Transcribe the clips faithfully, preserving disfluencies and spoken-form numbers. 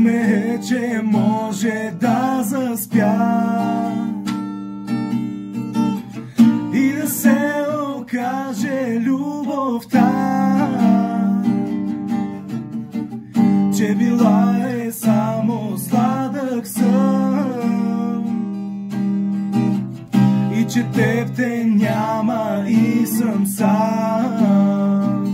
Страхме, че може да заспя и да се окаже любовта, че била е само сладък сън и че теб те няма и съм сам.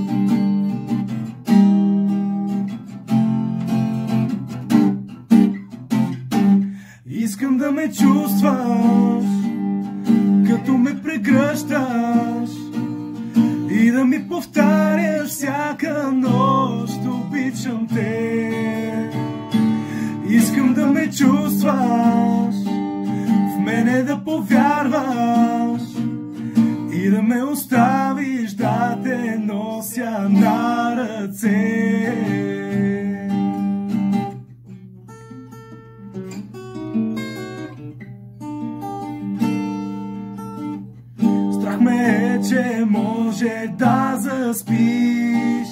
Искам да ме чувстваш, като ме прегръщаш и да ми повтаряш всяка нощ: обичам те. Искам да ме чувстваш, в мене да повярваш и да ме оставиш да те нося на ръце. Страх ме е, че може да заспиш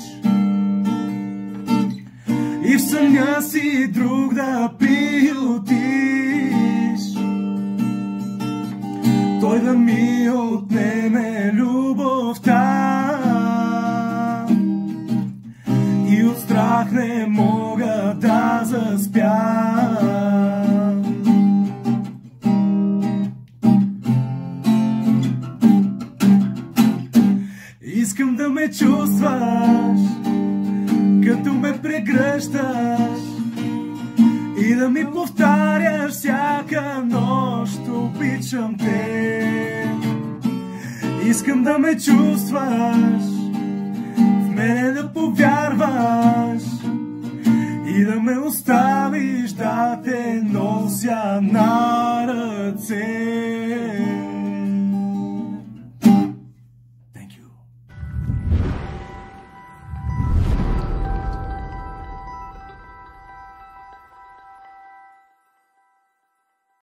и в съня си друг да приютиш, той да ми отнеме любовта и от страх не мога да заспя. Искам да ме чувстваш, като ме прегръщаш и да ми повтаряш всяка нощ: обичам те. Искам да ме чувстваш, в мене да повярваш и да ме оставиш да те нося на ръце.